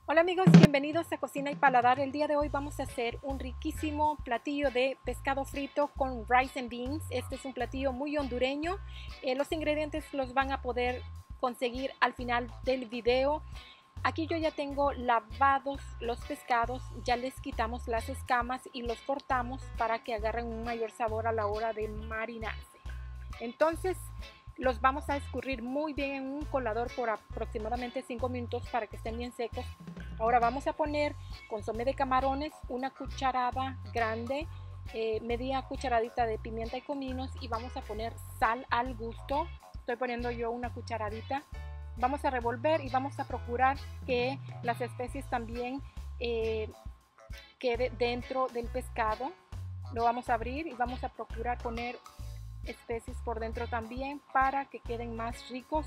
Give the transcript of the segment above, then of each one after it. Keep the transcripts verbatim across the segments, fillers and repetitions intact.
Hola amigos, bienvenidos a Cocina y Paladar. El día de hoy vamos a hacer un riquísimo platillo de pescado frito con rice and beans. Este es un platillo muy hondureño. Eh, los ingredientes los van a poder conseguir al final del video. Aquí yo ya tengo lavados los pescados, ya les quitamos las escamas y los cortamos para que agarren un mayor sabor a la hora de marinarse. Entonces los vamos a escurrir muy bien en un colador por aproximadamente cinco minutos para que estén bien secos. Ahora vamos a poner consomé de camarones, una cucharada grande, eh, media cucharadita de pimienta y cominos, y vamos a poner sal al gusto. Estoy poniendo yo una cucharadita. Vamos a revolver y vamos a procurar que las especies también eh, quede dentro del pescado. Lo vamos a abrir y vamos a procurar poner especies por dentro también para que queden más ricos.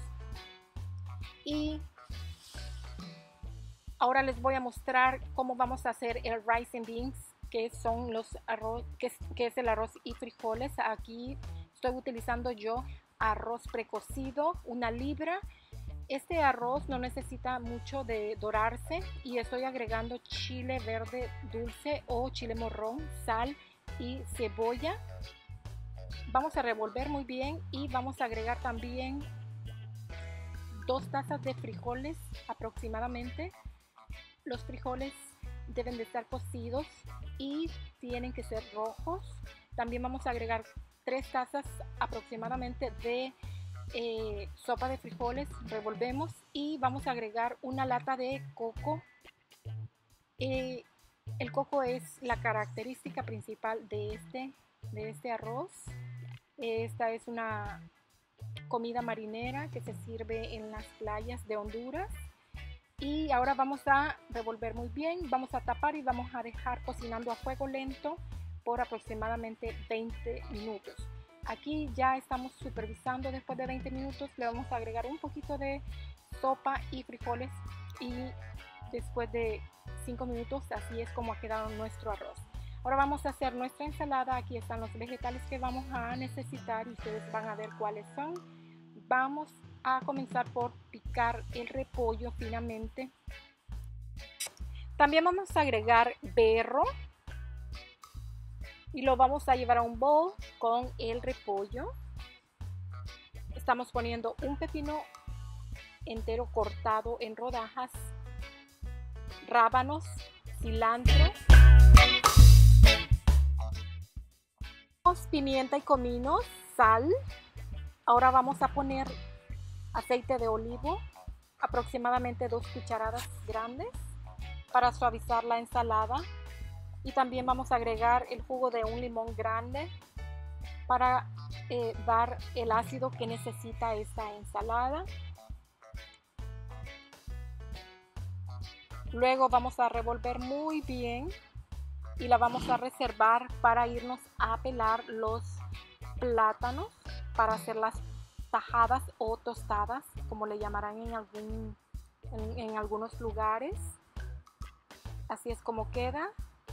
Y ahora les voy a mostrar cómo vamos a hacer el rice and beans, que son los arroz, que es, que es el arroz y frijoles. Aquí estoy utilizando yo arroz precocido, una libra. Este arroz no necesita mucho de dorarse y estoy agregando chile verde dulce o chile morrón, sal y cebolla. Vamos a revolver muy bien y vamos a agregar también dos tazas de frijoles aproximadamente. Los frijoles deben de estar cocidos y tienen que ser rojos. También vamos a agregar tres tazas aproximadamente de eh, sopa de frijoles. Revolvemos y vamos a agregar una lata de coco. Eh, el coco es la característica principal de este, de este arroz. Esta es una comida marinera que se sirve en las playas de Honduras. Y ahora vamos a revolver muy bien, vamos a tapar y vamos a dejar cocinando a fuego lento por aproximadamente veinte minutos. Aquí ya estamos supervisando. Después de veinte minutos le vamos a agregar un poquito de sopa y frijoles, y después de cinco minutos así es como ha quedado nuestro arroz. Ahora vamos a hacer nuestra ensalada. Aquí están los vegetales que vamos a necesitar y ustedes van a ver cuáles son. Vamos a comenzar por picar el repollo finamente. También vamos a agregar berro y lo vamos a llevar a un bowl con el repollo. Estamos poniendo un pepino entero cortado en rodajas, rábanos, cilantro, pimienta y cominos, sal. Ahora vamos a poner aceite de olivo, aproximadamente dos cucharadas grandes, para suavizar la ensalada. Y también vamos a agregar el jugo de un limón grande para eh, dar el ácido que necesita esta ensalada. Luego vamos a revolver muy bien y la vamos a reservar para irnos a pelar los plátanos para hacer las tajadas o tostadas, como le llamarán en, algún, en, en algunos lugares. Así es como queda.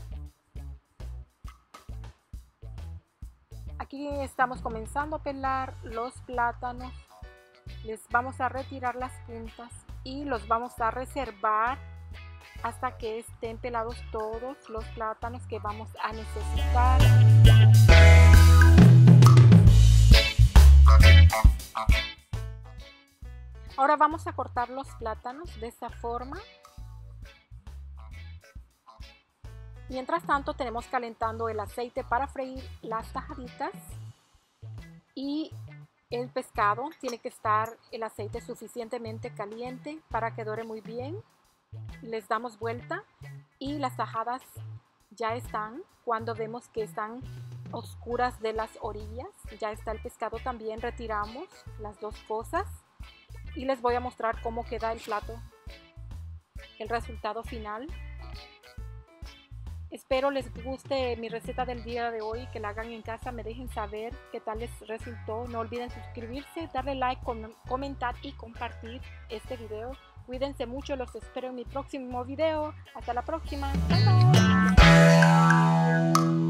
Aquí estamos comenzando a pelar los plátanos. Les vamos a retirar las puntas y los vamos a reservar hasta que estén pelados todos los plátanos que vamos a necesitar. Ahora vamos a cortar los plátanos de esta forma. Mientras tanto tenemos calentando el aceite para freír las tajaditas, y el pescado tiene que estar el aceite suficientemente caliente para que dore muy bien. Les damos vuelta y las tajadas ya están. Cuando vemos que están oscuras de las orillas, ya está el pescado también. Retiramos las dos cosas y les voy a mostrar cómo queda el plato, el resultado final. Espero les guste mi receta del día de hoy, que la hagan en casa, me dejen saber qué tal les resultó. No olviden suscribirse, darle like, com comentar y compartir este video. Cuídense mucho, los espero en mi próximo video. Hasta la próxima. Bye, bye.